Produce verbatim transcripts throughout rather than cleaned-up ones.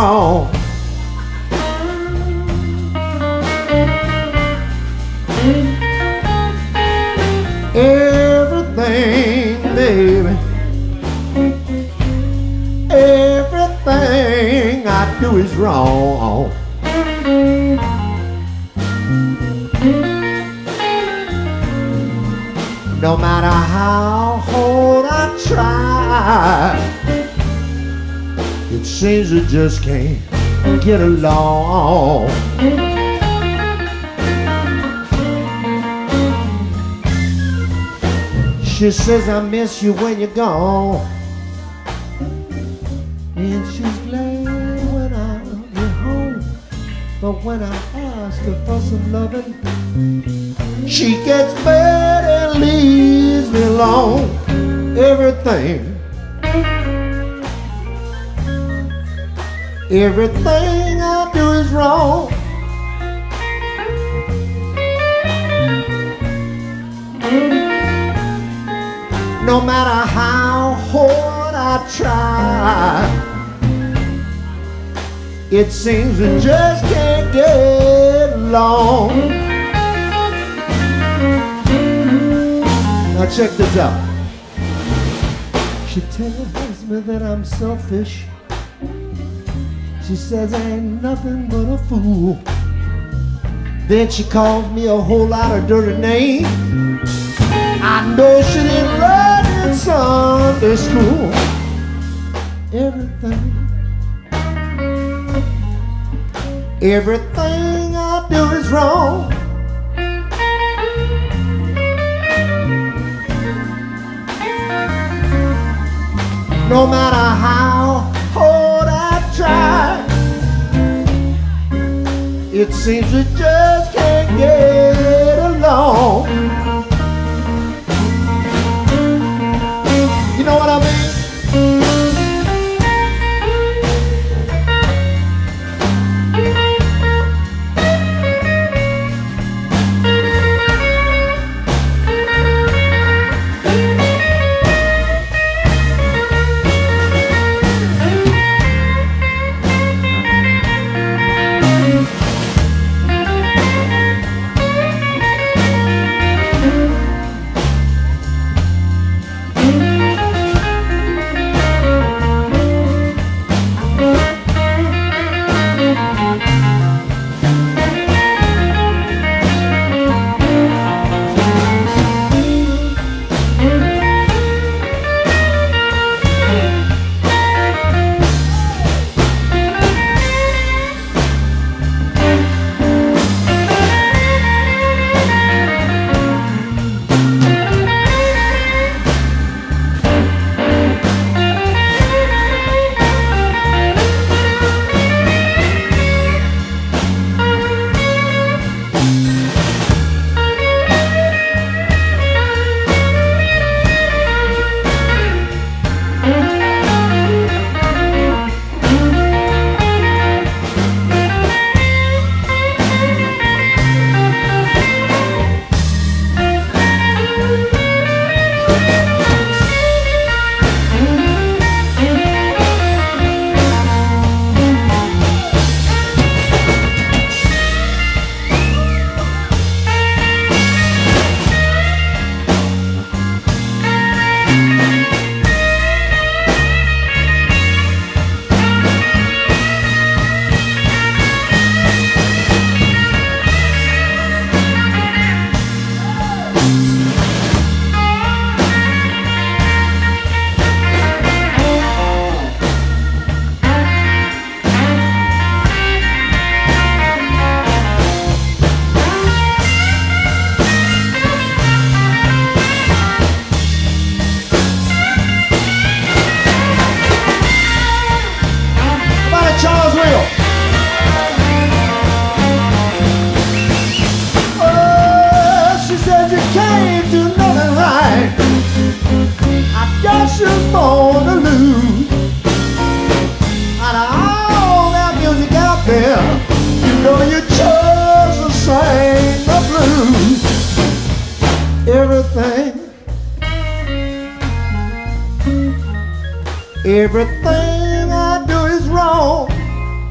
wrong. Everything, baby, everything I do is wrong. No matter how hard I try, it seems we just can't get along. She says I miss you when you're gone, and she's glad when I'm at home. But when I ask her for some loving, she gets mad and leaves me alone. Everything, everything I do is wrong. No matter how hard I try, it seems we just can't get along. Now check this out. She tells me that I'm selfish. She says I ain't nothing but a fool. Then she calls me a whole lot of dirty names. I know she didn't learn in Sunday school. Everything, everything I do is wrong. No matter how hard I try, it seems we just can't get along. You know what I mean? Everything I do is wrong.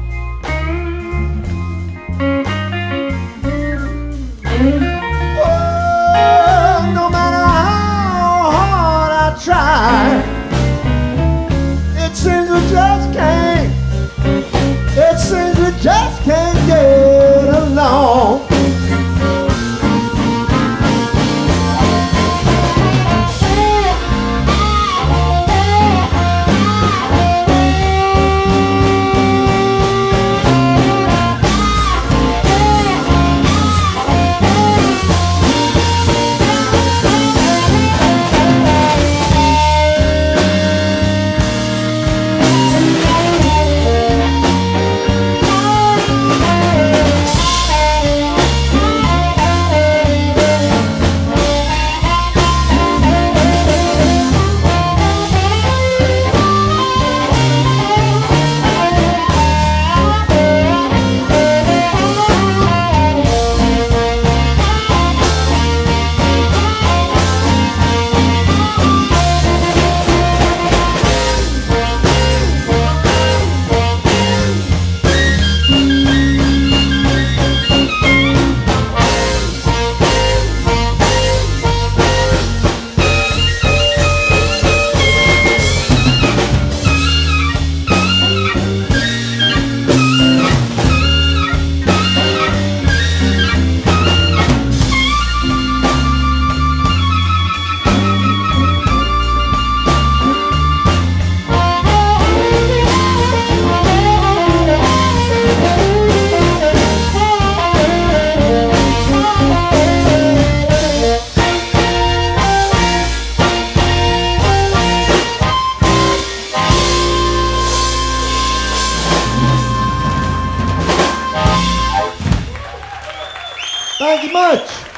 Thank you much.